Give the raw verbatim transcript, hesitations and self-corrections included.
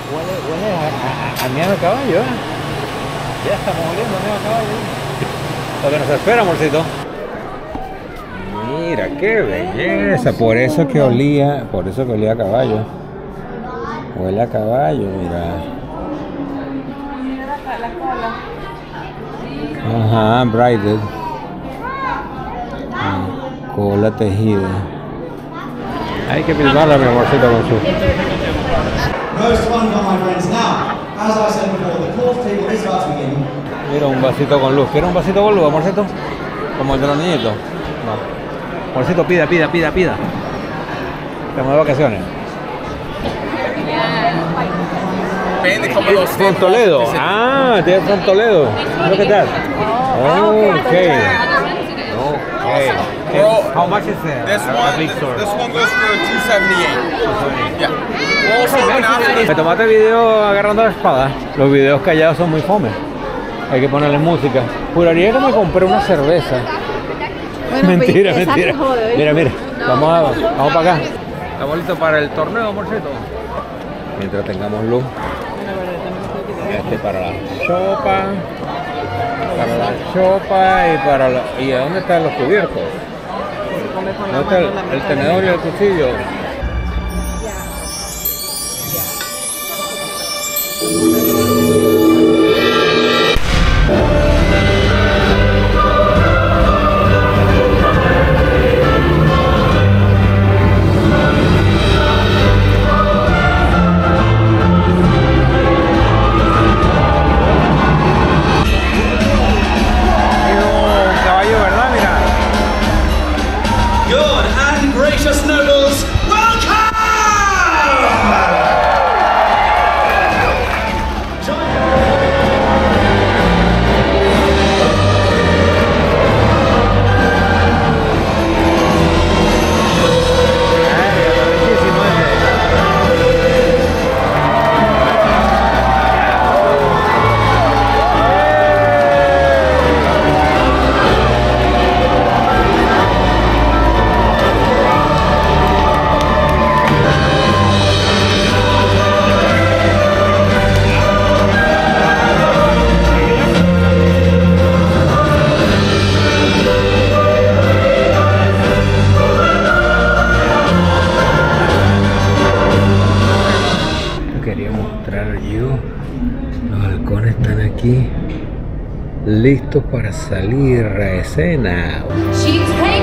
Huele, huele a, a, a miel de caballo, ¿eh? Ya estamos oliendo a miel de caballo. Lo que nos espera, amorcito. Mira, qué belleza. Por eso que olía, por eso que olía a caballo. Huele a caballo, mira. Ajá, braided. Cola tejida. Hay que filmarla, mi amorcito, con su... Mira, un vasito con luz. ¿Quieres un vasito con luz, amorcito? Como el de los niñitos. No. Amorcito, pida, pida, pida, pida. Estamos de vacaciones. From Toledo. Ah, tienes from Toledo. Look at that. Oh, okay. Okay. Well, how much is it? This a, one, a big store? this one goes for two seventy-eight. Yeah. We'll also went after. Me tomaste video agarrando la espada. Los videos callados son muy fome. Hay que ponerle música. Juraría que me compré una cerveza. Bueno, mentira, pues, mentira. Jode, mira, mira. No, vamos, a, vamos para acá. Estamos listos para el torneo, amorcito. Mientras tengamos luz. Este para la sopa. Para la sopa y para la... ¿Y a dónde están los cubiertos? ¿Dónde está el, el tenedor y el cuchillo? Los halcones están aquí listos para salir a escena.